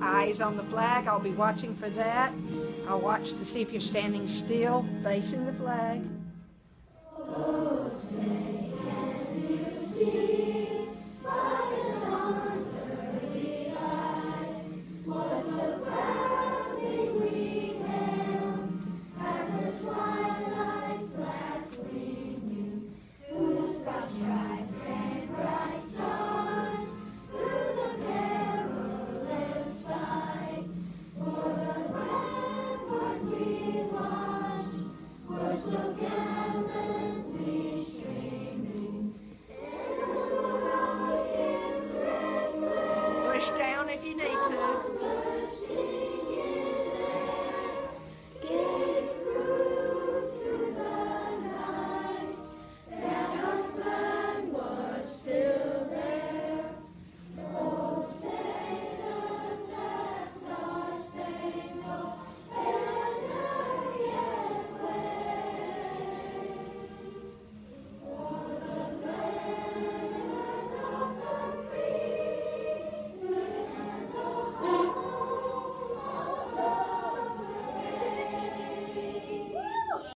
eyes on the flag. I'll be watching for that. I'll watch to see if you're standing still, facing the flag. Oh, say.